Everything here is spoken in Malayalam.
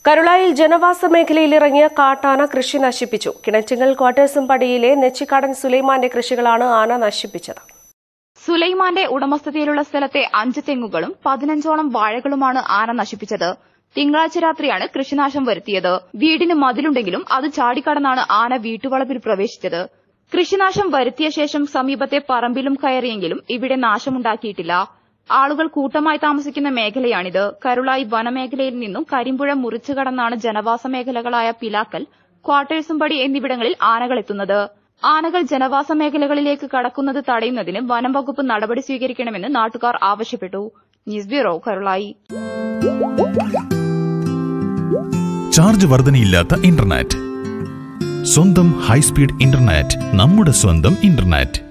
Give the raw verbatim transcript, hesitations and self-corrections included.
കരുളായിൽ ജനവാസ മേഖലയിൽ ഇറങ്ങിയ കാട്ടാന കൃഷി നശിപ്പിച്ചു. കിണറ്റിങ്ങൽ ക്വാർട്ടേഴ്സുംപടിയിലെ നെച്ചിക്കാടൻ സുലൈമാന്റെ കൃഷികളാണ് ആന നശിപ്പിച്ചത്. സുലൈമാന്റെ ഉടമസ്ഥതയിലുള്ള സ്ഥലത്തെ അഞ്ച് തെങ്ങുകളും പതിനഞ്ചോളം വാഴകളുമാണ് ആന നശിപ്പിച്ചത്. തിങ്കളാഴ്ച രാത്രിയാണ് കൃഷിനാശം വരുത്തിയത്. വീടിന് മതിലുണ്ടെങ്കിലും അത് ചാടിക്കടന്നാണ് ആന വീട്ടുവളപ്പിൽ പ്രവേശിച്ചത്. കൃഷിനാശം വരുത്തിയ ശേഷം സമീപത്തെ പറമ്പിലും കയറിയെങ്കിലും ഇവിടെ നാശമുണ്ടാക്കിയിട്ടില്ല. ആളുകൾ കൂട്ടമായി താമസിക്കുന്ന മേഖലയാണിത്. കരുളായി വനമേഖലയിൽ നിന്നും കരിമ്പുഴ മുറിച്ചു കടന്നാണ് ജനവാസ മേഖലകളായ പിലാക്കൽ, ക്വാർട്ടേഴ്സുംപടി എന്നിവിടങ്ങളിൽ ആനകൾ എത്തുന്നത്. ആനകൾ ജനവാസ മേഖലകളിലേക്ക് കടക്കുന്നത് തടയുന്നതിന് വനം വകുപ്പ് നടപടി സ്വീകരിക്കണമെന്ന് നാട്ടുകാർ ആവശ്യപ്പെട്ടു. News bureau, Karulayi. ചാർജ് വർധനയില്ലാത്ത ഇന്റർനെറ്റ്, സ്വന്തം ഹൈസ്പീഡ് ഇന്റർനെറ്റ്, നമ്മുടെ സ്വന്തം ഇന്റർനെറ്റ്.